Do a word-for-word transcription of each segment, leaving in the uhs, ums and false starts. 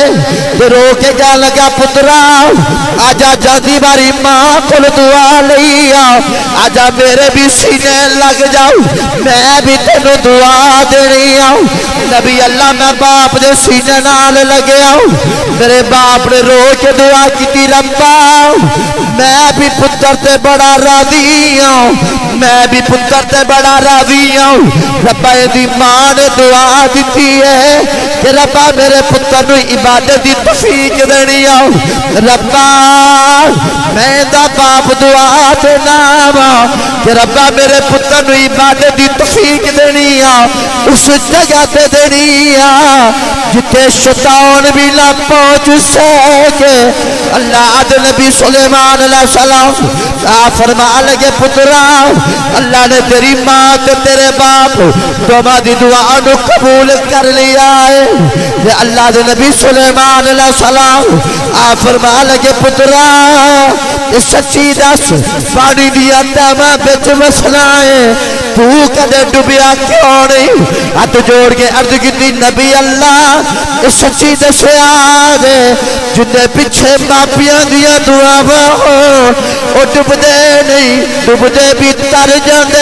ते रो के जा लगा पुत्रा आजा जल्दी बारी मां को दुआ लई आओ आजा मेरे भी सीने लग जाओ मैं भी तेन दुआ देनी आओ। नबी अल्लाह मैं बाप दे सीने नाल लगे आओ मेरे बाप ने रो के दुआ की रब्बा मैं भी पुत्र ते बड़ा राजी हूं मैं भी पुत्र ते बड़ा राजी हूं। रब्बा दी मां ने दुआ दी है कि रब्बा मेरे पुत्र नूं इबादत दी तौफीक देनी आओ। रब्बा मैं दा बाप दुआ ते नाम कि रब्बा मेरे पुत्र नूं इबादत दी तौफीक देनी आओ उस जगह ते देनी आ जिथे शैतान भी ना पहुंच सके। अल्लाह दे नबी सुलेमान अलैहिस्सलाम फरमा लगे पुत्रा अल्लाह ने तेरी मां ते तेरे बाप दोवां दी दुआ नूं कबूल कर लिया है। अल्लाह दे नबी सुलेमान अलैहिस्सलाम आ फरमा लगे पुत्रा सच्ची दस पानी दिया तैमा बिच वसना है तू कदे डुबिया क्यों नहीं। हाथ जोड़ के अर्ज की नबी अल्लाह सच्ची दसिया दे जिन्हें पिछे मापिया दिया दुआवां हो डुबदे नहीं डुबदे भी तर जाते।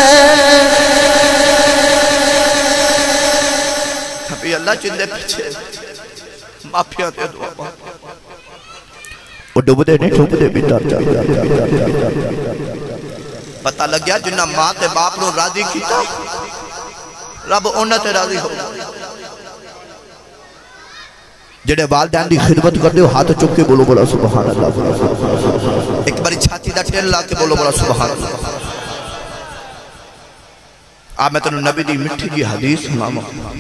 नबी अल्लाह जिन्हें पिछे मापिया दिया दुआवां वो डुबदे नहीं डुबदे भी तर जाते। पता लग गया जिन्ना मां ते बाप नूं राजी कीता रब उन्हां ते राजी हो। जेडे वालिदैन दी खिदमत करदे हो हाथ चुक के बोलो बोला सुभान अल्लाह। एक बारी छाती दा टेल ला के बोलो बोला सुभान अल्लाह। आ मैं तेनू नबी दी मिठी जी हदीस सुनावां।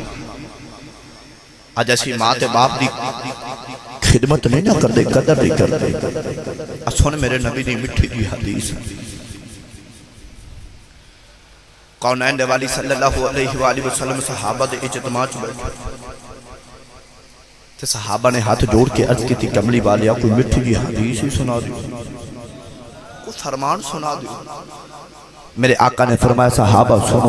अज असीं मां ते बाप दी खिदमत नहीं ना करदे कदर नहीं करदे। सुन मेरे नबी दी मिठी जी हदीस कौनैन वाली सल्लल्लाहु अलैहि वसल्लम सहाबा दे इज्तिमा च बैठे ते सहाबा ने हाथ जोड़ के अर्ज की कमली वालिया कोई मिठी जी हदीस ही सुना दो कोई फरमान सुना दो। मेरे आका ने फरमाया सहाबा सुनो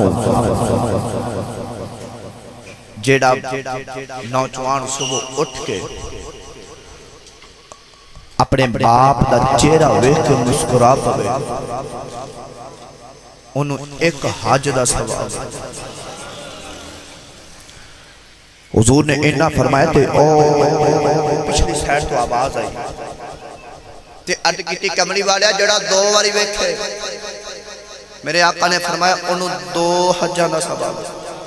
जेड़ा नौजवान सुबह उठ के अपने बाप दा चेहरा वेख के मुस्कुरा पवे उन्हों एक हज दा सवाब। हुजूर ने इन्ना फरमाया ते ओ पिछली साइड तो आवाज आई ते अट कीती कमली वालिया जड़ा दो बारी वेखे मेरे आका ने फरमाया उन्हों दो हजां दा सवाब।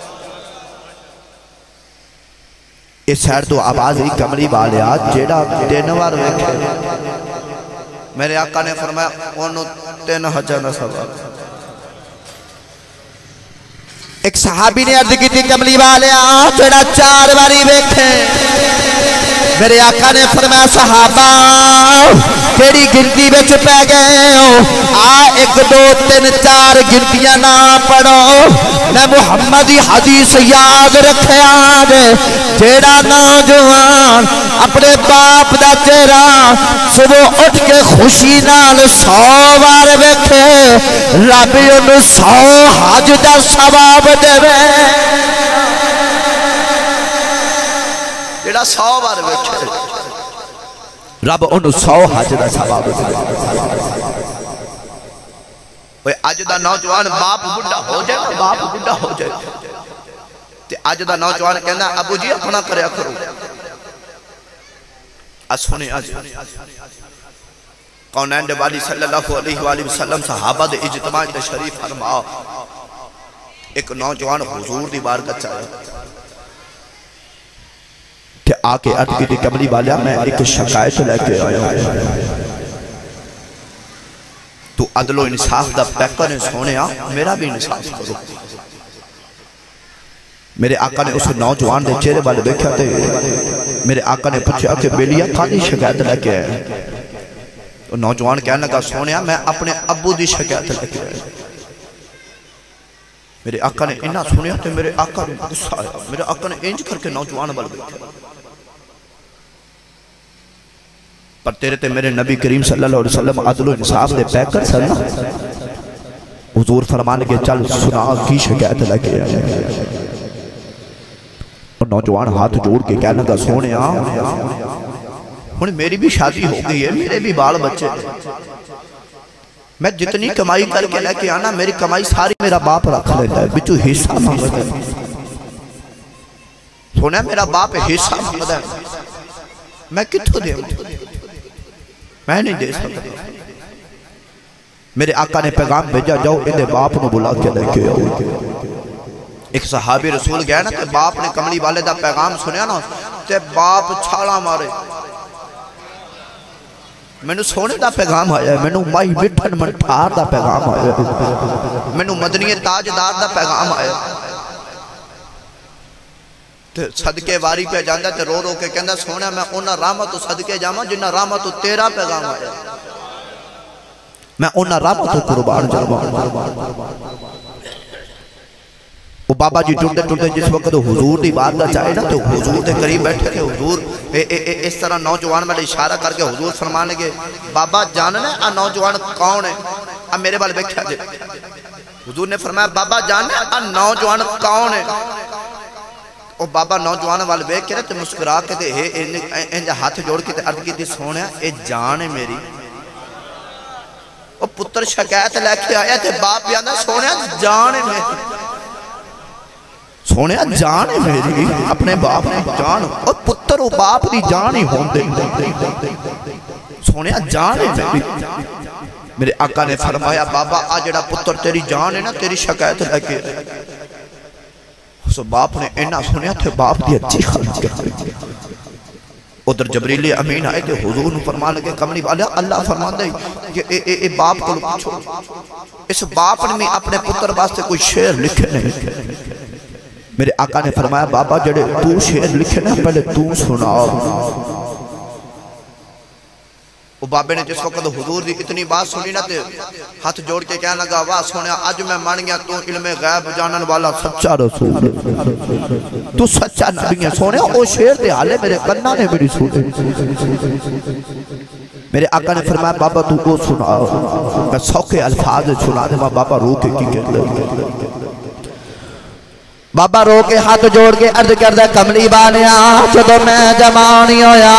इस साइड तो आवाज आई कमली वालिया जेड़ा तीन बार वेखे मेरे आका ने फरमाया उन्हों तीन हजां दा सवाब। एक सहाबी ने अर्ज की कमली वाले जेड़ा चार बारी वेखे मेरे आका ने फरमाया सहाबा केड़ी गिनती विच पै गए हो आ एक दो तीन चार गिनतियां ना पढ़ो मैं मुहम्मद दी हदीस याद रखिया जे जेड़ा नौजवान अपने बाप दा चेहरा सुबह उठ के खुशी नाल सौ बार वेखे रब उन्हें सौ हज दा सवाब देवे। जेड़ा सौ बार वेखे रब उन्हें सौ हज दा सवाब देवे। अज दा नौजवान बाप बुढ़ा हो जाए बाप बुढ़ा हो जाए ते अज दा नौजवान कहना अबू जी अपना करया करो। सुने अज कौनैन वाली सल्लल्लाहु अलैहि वसल्लम सहाबा दे इज्तिमा ते शरीफ फरमा एक नौजवान हुजूर दी बारगाह च आया ते आके अर्ज की कमली वालिया मैं एक शिकायत लेके आया तू अदलो इंसाफ दा पैकर सोने मेरा भी इंसाफ करो। मेरे आका ने उस नौजवान के चेहरे वाले देखा ते मेरे आका ने पूछा कि बेलिया कादी शिकायत लेके आया। तो नौजवान कहने लगा सोने मैं अपने अब्बू की शिकायत लेके आया। मेरे आका ने इन्ना सुनिया तो मेरे आका ने गुस्सा आया। मेरे आका ने इंज करके नौजवान वाल देखा पर तेरे ते मेरे नबी करीम सल्लल्लाहु अलैहि वसल्लम अदल इंसाफ दे पैकर सन। हुजूर फरमान के चल सुना की शिकायत लेके आया। नौजवान हाथ जोड़ के कहने लगा सोने हुण मेरी भी शादी हो गई है, मेरे भी बाल बच्चे, मैं जितनी कमाई करके लेके आना मेरी कमाई सारी मेरा बाप रख लेता है, बिचू हिस्सा मांगता है। सोने मेरा बाप हिस्सा मांगता है, मैं कित्थों दे, मैं नहीं दे सकता। मेरे आका ने पैगाम भेजा जाओ इन्हें बाप को बुला के लेके आओ। एक सहाबी रसूल गया ना, तो बाप ने कमली वाले का पैगाम सुनिया ना, ते बाप छाला मारे, मैनू सोने का पैगाम आया, मैनू माई बिठन मंठार का पैगाम आया, मैनू मदनी ताजदार का पैगाम आया। ते सदके वारी पे जाता ते रो रो के कहता सोने मैं उन्हें रामा तो सदके जावा जिन्ना रामा तो तेरा पैगाम आया, मैं उन्हें रामा तो कुर्बान जावा। वो बाबा जी टुरते टुरते जिस वक्त हुजूर की बात का चाहे ना, तो हुजूर के करीब बैठे थे। हुजूर ए, ए, ए, इस तरह नौजवान वाले इशारा करके हुजूर फरमान लगे बाबा जानना आ नौजवान कौन है, आ मेरे वाल बैठा जे। हुजूर ने फरमाया बाबा जानना आ नौजवान कौन है। वो बाबा नौजवान वाल वेख के ते मुस्कुरा के ते इंज हाथ जोड़ के अर्ज की सोने ये जान है मेरी। वो पुत्र शिकायत लैके आया थे, बाप कहता सोने जान है मेरी, सोने जान है मेरी, अपने बाप ने जान और पुत्र बाप की जान ही होंदे, सोने जान है मेरी। मेरे आका ने फरमाया बाबा आ जड़ा पुत्र तेरी जान है ना, तेरी शिकायत लैके सो बाप ने इन्ना सुनिया थे, बाप की अच्छी खाल। उधर जबरीले अमीन आए थे, हुजूर ने फरमान लगे कमली वाले अल्लाह फरमांदा है कि ए, ए, ए बाप को पूछो इस बाप ने अपने पुत्र वास्ते कोई शेर लिखे नहीं। मेरे आका ने फरमाया बाबा जड़े तू शेर लिखे ना पहले तू सुनाओ। वो बाबे ने जिस वक्त हुजूर की इतनी बात सुनी ना, हाथ जोड़ के कहने लगा वाह सोने अज मैं मान गया तू इल्मे गैब जानन वाला सच्चा रसूल, तू सच्चा नबी है। सोने वो शेर दे हाले मेरे कन्ना ने मेरी सुने। मेरे आका ने फरमाया बाबा तू वो सुनाओ, मैं सौखे अल्फाज सुना दे। बाबा रो के की कहते, बाबा रो के हाथ जोड़ के अर्ज करदा कमली वालिया जदों मैं जवानी होया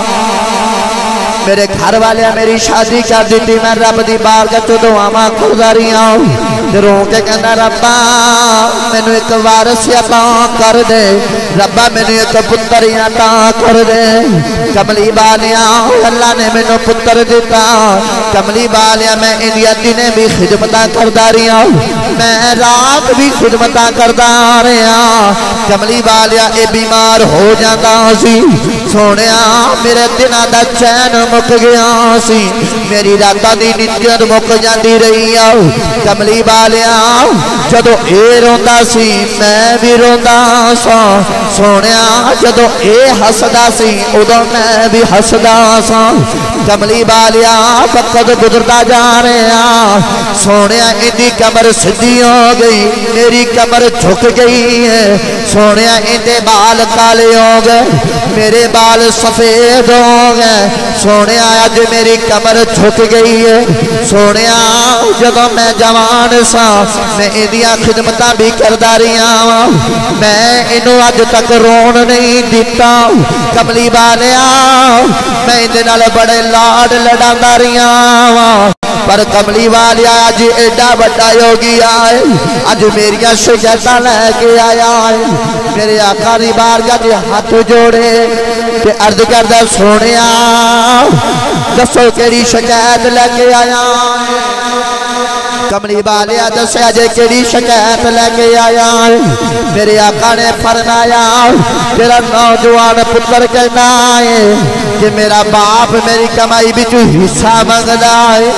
मेरे घर वाले मेरी शादी कर दी, मैं रब दी बारगाह च दुआवां करदा रहिया, रो के कहंदा रब्बा मैनू एक वारिस अता कर दे, रब्बा मैनू एक पुत्र अता कर दे। कमली वालिया अल्लाह ने मैनू पुत्र दिता, कमली वालिया मैं इंदिया दिने भी खिदमतां करदा रहिया, मैं रात भी खिदमतां करदा रहा। कमली वालिया ए बीमार हो जाता सी, सोने मेरे दिना दा चैन मुक गया सी, मेरी रात दी नींद मुक जाती रही। कमली वालिया जदों ए रोंदा सी मैं भी रोंदा सा, सोने जदों ए हसदा सी उदों मैं भी हसदा सा। कमली वालिया वक्त गुजरता जा रहा, सोने इनकी कमर सीधी हो गई, मेरी कमर झुक गई है। सोने इनके बाल काले हो गए, मेरे बाल सफेद हो गए। सोने अज मेरी कमर झुक गई है। सोने जदों मैं जवान सा मैं इंदिया खिदमतां भी करदा रहा, मैं इनू अज तक रोन नहीं दिता। कमली वालिया मैं इहदे नाल बड़े लाड लडांदा रहा, पर कमली वालिया अज एडा बड़ा योगी आए, अज मेरिया शिकायतां लैके आया है। मेरे आका दी बारगाह च हाथ जोड़े ते अर्ज करदा सोने दसो केड़ी शिकायत लैके आया। कमली वालिया दस्या जे केड़ी शिकायत लैके आया। मेरे आका ने फरमाया तेरा नौजवान पुत्र कहना है कि मेरा बाप मेरी कमाई बिच हिस्सा मंगदा है,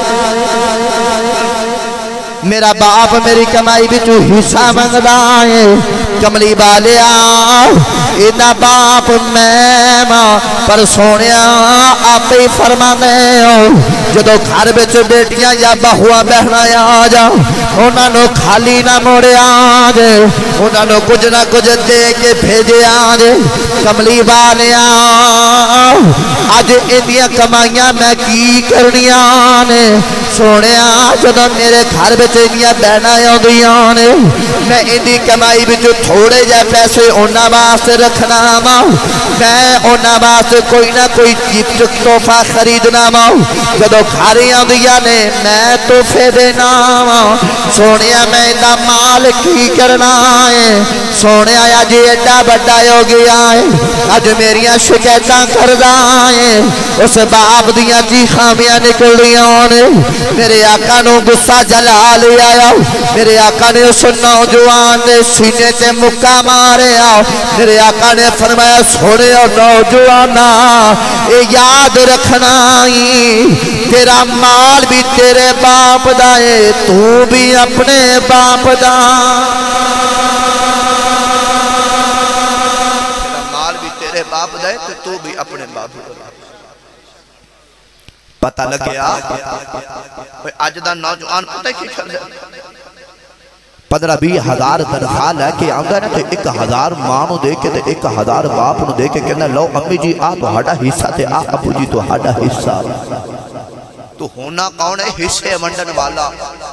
मेरा बाप मेरी कमाई बिच हिस्सा मंगदा है। कमली वालिया इना बाप मैं पर सोने आप ही फरमाने हो जो घर बिच बेटियां या बहुआ बहना आ जा उन्होंने खाली ना मोड़िया जे उन्होंने कुछ ना कुछ दे के भेजिया जे कमली वालिया अज इन्दियां कमाइयां मैं की करनिया ने सोने जो मेरे घर में इन्दियां बहना आउंदियां ने मैं इनकी कमाई बिच थोड़े जे पैसे उन्हां वास्ते रखना वा मैं उन्हां वास्ते कोई ना कोई गिफ्ट तोहफा खरीदना वा जो घर आउंदियां ने मैं तोहफे देना वा सोने मैं इनका माल की करना है सोने अज एडा बड़ा हो गया है अज मेरिया शिकायत करदा है उस बाप दियां चीखां निकल रही ने मेरे आका नू गुस्सा जला लिया मेरे आका ने उस नौजवान ने सीने ते मुक्का मारिया मेरे आका ने फरमाया सोने नौजवाना ये याद रखना ही तेरा माल भी तेरे बाप दा है तू भी अपने बाप दा माल भी तेरे बाप दा है तो तू भी अपने बाप दा पता लग गया अज दा नौजवान पता की करदा पंद्रह भी हजार तनख्वाह लैके आंदा ना तो एक हजार मां नूं दे के ते एक हजार बाप नूं दे के कहना लो अम्मी जी आ तुहाडा हिस्सा ते आ अबू जी तुहाडा हिस्सा तू होना कौन है हिस्से वंडन वाला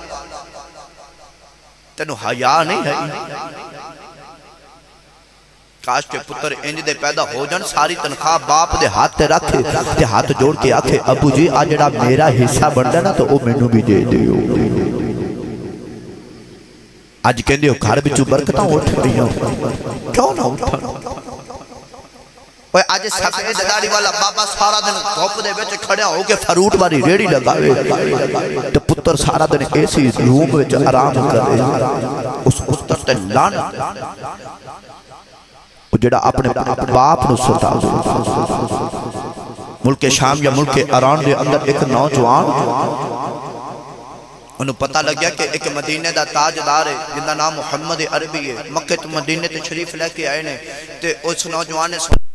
तेनू हया नहीं है काश के पुत्र इंज दे पैदा हो जान सारी तनख्वाह बाप दे हाथ ते रख ते हाथ जोड़ के आखे अबू जी आ जेड़ा मेरा हिस्सा बनदा ना तो ओ मैनू भी दे दियो अज कहंदे हो घर विचों बरकतां उठ रही क्यों ना उठन ओए अज सफेद दाढ़ी वाला बाबा सारा दिन धुप दे विच खड़िया हो के फ्रूट वाली रेड़ी लगावे ते पुत्र सारा दिन एसी रूम विच आराम करे उस पुत्र ते लानत जेड़ा अपने बाप नूं सतावे मुल्के शाम या मुल्के ईरान दे अंदर एक नौजवान उन्हें पता लग गया कि एक मदीने का ताजदार है जिंदा नाम मुहम्मद अरबी है मक्के तो मदीने ते शरीफ लैके आए ने ते उस नौजवान ने